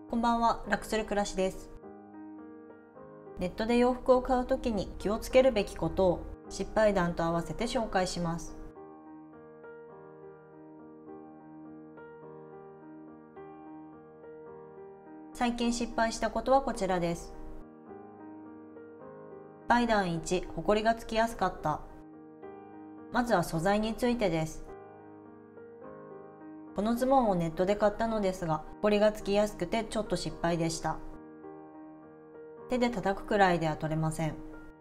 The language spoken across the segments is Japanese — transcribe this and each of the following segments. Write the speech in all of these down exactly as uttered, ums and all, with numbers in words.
こんばんは、楽する暮らしです。ネットで洋服を買うときに気をつけるべきことを失敗談と合わせて紹介します。最近失敗したことはこちらです。失敗談いち、ほこりがつきやすかった。まずは素材についてです。このズボンをネットで買ったのですが、ほこりがつきやすくてちょっと失敗でした。手で叩くくらいでは取れません。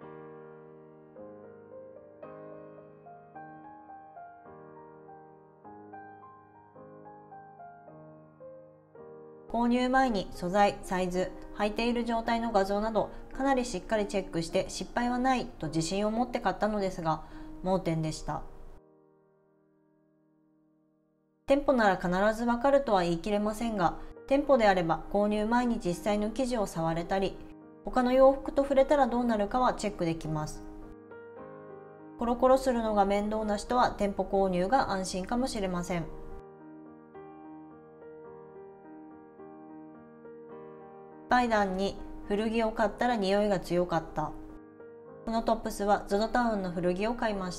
購入前に素材、サイズ、履いている状態の画像などかなりしっかりチェックして失敗はないと自信を持って買ったのですが、盲点でした。店舗なら必ずわかるとは言い切れませんが、店舗であれば購入前に実際の生地を触れたり、他の洋服と触れたらどうなるかはチェックできます。コロコロするのが面倒な人は店舗購入が安心かもしれません。失敗談に、古着を買ったら匂いが強かった。このトップスは ゾゾ タウンの古着を買いました。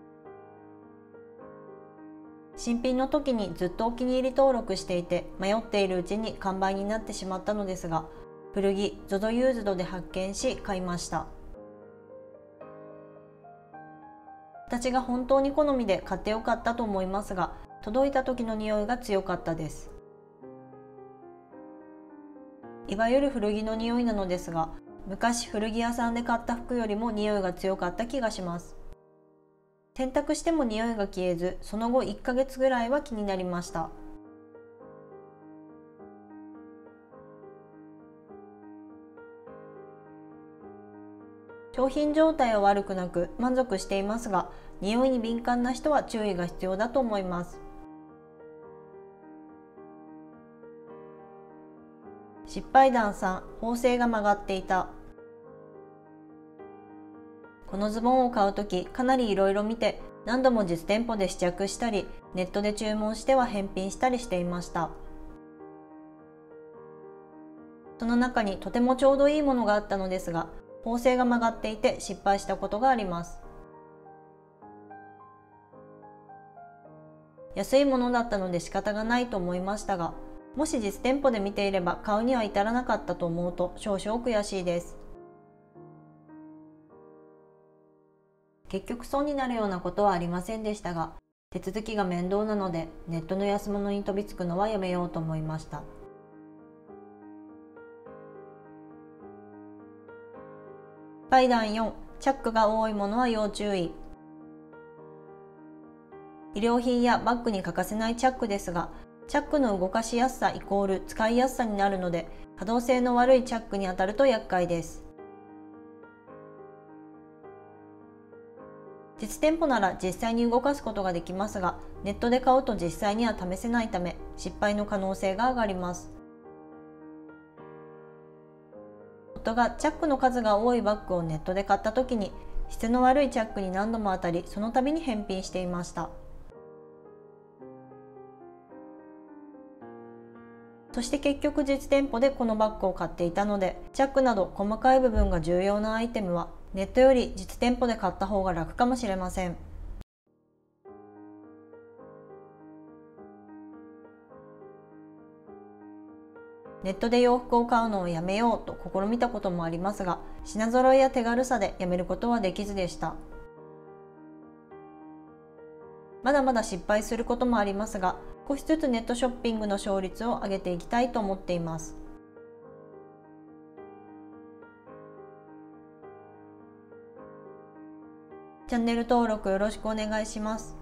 新品の時にずっとお気に入り登録していて、迷っているうちに完売になってしまったのですが、古着 ゾゾ ユーズドで発見し買いました。形が本当に好みで買ってよかったと思いますが、届いた時の匂いが強かったです。いわゆる古着の匂いなのですが、昔古着屋さんで買った服よりも匂いが強かった気がします。洗濯しても匂いが消えず、その後いっかげつぐらいは気になりました。商品状態は悪くなく満足していますが、匂いに敏感な人は注意が必要だと思います。失敗談さん、縫製が曲がっていた。このズボンを買うとき、かなりいろいろ見て、何度も実店舗で試着したり、ネットで注文しては返品したりしていました。その中にとてもちょうどいいものがあったのですが、縫製が曲がっていて失敗したことがあります。安いものだったので仕方がないと思いましたが、もし実店舗で見ていれば買うには至らなかったと思うと少々悔しいです。結局損になるようなことはありませんでしたが、手続きが面倒なのでネットの安物に飛びつくのはやめようと思いました。失敗談よん、チャックが多いものは要注意。衣料品やバッグに欠かせないチャックですが、チャックの動かしやすさイコール使いやすさになるので、可動性の悪いチャックに当たると厄介です。実店舗なら実際に動かすことができますが、ネットで買うと実際には試せないため、失敗の可能性が上がります。夫がチャックの数が多いバッグをネットで買った時に、質の悪いチャックに何度も当たり、その度に返品していました。そして結局実店舗でこのバッグを買っていたので、チャックなど細かい部分が重要なアイテムはネットより実店舗で買った方が楽かもしれません。ネットで洋服を買うのをやめようと試みたこともありますが、品揃えや手軽さでやめることはできずでした。まだまだ失敗することもありますが、少しずつネットショッピングの勝率を上げていきたいと思っています。チャンネル登録よろしくお願いします。